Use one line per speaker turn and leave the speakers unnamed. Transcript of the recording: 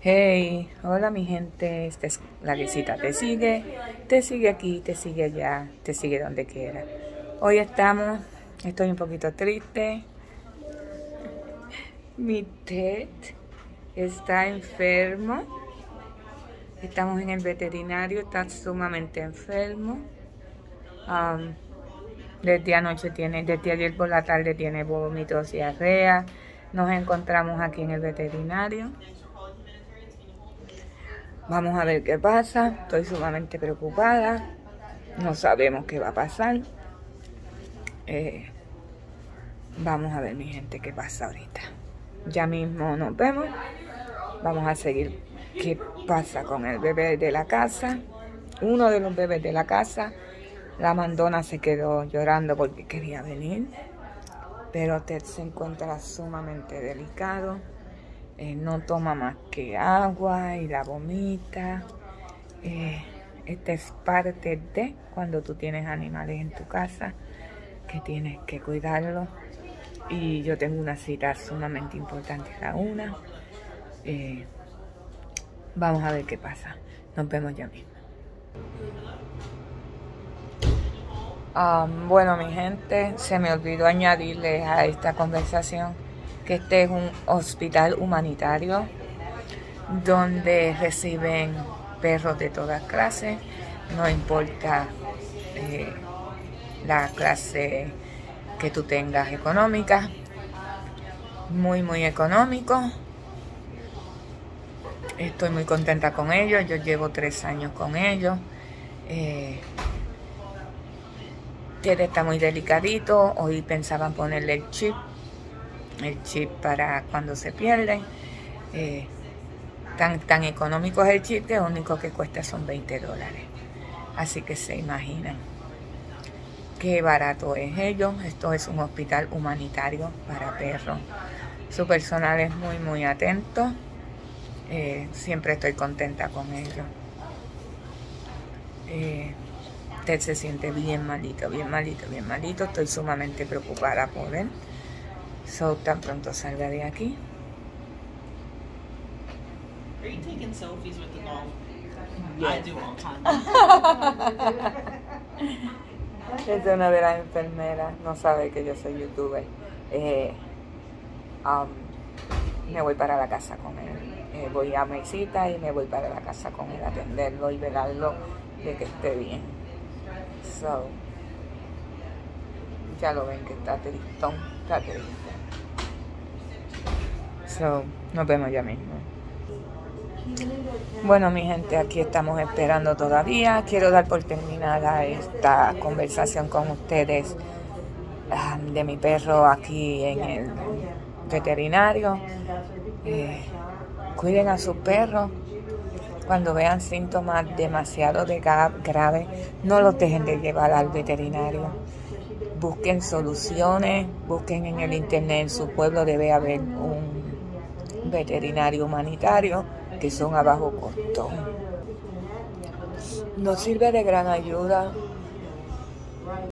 Hey, hola mi gente, esta es la visita, te sigue aquí, te sigue allá, te sigue donde quiera. Hoy estoy un poquito triste, mi Ted está enfermo, estamos en el veterinario, está sumamente enfermo. Desde ayer por la tarde tiene vómitos y diarrea. Nos encontramos aquí en el veterinario. Vamos a ver qué pasa. Estoy sumamente preocupada. No sabemos qué va a pasar. Vamos a ver, mi gente, qué pasa ahorita. Ya mismo nos vemos. Vamos a seguir qué pasa con el bebé de la casa. Uno de los bebés de la casa. La mandona se quedó llorando porque quería venir. Pero Ted se encuentra sumamente delicado. No toma más que agua y la vomita. Esta es parte de cuando tú tienes animales en tu casa, que tienes que cuidarlos. Y yo tengo una cita sumamente importante a la 1. Vamos a ver qué pasa. Nos vemos ya mismo. Bueno, mi gente, se me olvidó añadirles a esta conversación que este es un hospital humanitario donde reciben perros de todas clases, no importa la clase que tú tengas económica, muy económico. Estoy muy contenta con ellos, yo llevo 3 años con ellos. Ted está muy delicadito, hoy pensaban ponerle el chip para cuando se pierden. Tan económico es el chip que lo único que cuesta son $20. Así que se imaginan qué barato es ellos. Esto es un hospital humanitario para perros. Su personal es muy atento. Siempre estoy contenta con ellos. Ted se siente bien malito. Estoy sumamente preocupada por él. Tan pronto salga de aquí.
Are you taking selfies with the dog? Yes. I do all the time.
Es una de las enfermeras, no sabe que yo soy youtuber. Me voy para la casa con él. Voy a mi cita y me voy para la casa con él a atenderlo y velarlo de que esté bien. Ya lo ven que está tristón, está triste. Nos vemos ya mismo. Bueno, mi gente, aquí estamos esperando todavía. Quiero dar por terminada esta conversación con ustedes de mi perro aquí en el veterinario. Cuiden a sus perros. Cuando vean síntomas demasiado graves, no los dejen de llevar al veterinario. Busquen soluciones, busquen en el internet. En su pueblo debe haber un veterinario humanitario que son a bajo costo. Nos sirve de gran ayuda